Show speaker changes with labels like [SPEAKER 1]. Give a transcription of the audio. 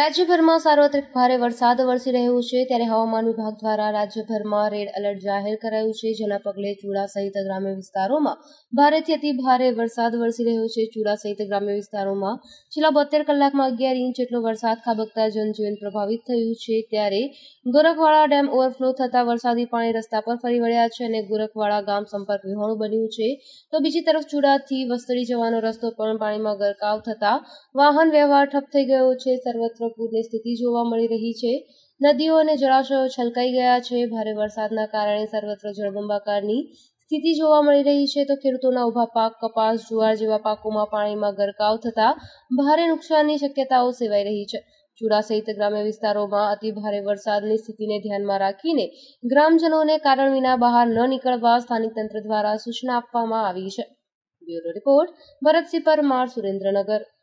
[SPEAKER 1] રાજ્યભરમાં સાર્વત્રિક ભારે વરસાદ વરસી રહ્યો છે ત્યારે હવામાન વિભાગ દ્વારા રાજ્યભરમાં રેડ એલર્ટ જાહેર કરાયું છે, જેના પગલે ચૂડા સહિત ગ્રામ્ય વિસ્તારોમાં ભારેથી અતિ ભારે વરસાદ વરસી રહ્યો છે. ચૂડા સહિત ગ્રામ્ય વિસ્તારોમાં છેલ્લા 72 કલાકમાં 11 ઇંચ જેટલો વરસાદ ખાબકતા જનજીવન પ્રભાવિત થયું છે. ત્યારે ગોરખવાડા ડેમ ઓવરફ્લો થતા વરસાદી પાણી રસ્તા પર ફરી વળ્યા છે અને ગોરખવાડા ગામ સંપર્ક વિહોણું બન્યું છે. તો બીજી તરફ ચૂડાથી વસ્ત્રી જવાનો રસ્તો પણ પાણીમાં ગરકાવ થતા વાહન વ્યવહાર ઠપ થઈ ગયો છે. સર્વત્ર પૂરની સ્થિતિ જોવા મળી રહી છે. નદીઓ અને જળાશયો છલકાઈ ગયા છે. ભારે વરસાદના કારણે સર્વત્ર જળબંબાકારની સ્થિતિ જોવા મળી રહી છે. તો ખેડૂતોના ઊભા પાક કપાસ, જુવાર જેવા પાકોમાં પાણીમાં ગરકાવ થતા ભારે નુકસાનની શક્યતાઓ સેવાઈ રહી છે. ચૂડા સહિત ગ્રામ્ય વિસ્તારોમાં અતિ ભારે વરસાદની સ્થિતિને ધ્યાનમાં રાખીને ગ્રામજનોને કારણ વિના બહાર ન નીકળવા સ્થાનિક તંત્ર દ્વારા સૂચના આપવામાં આવી છે. Bureau report, Bharatsinh Parmar, Surendranagar.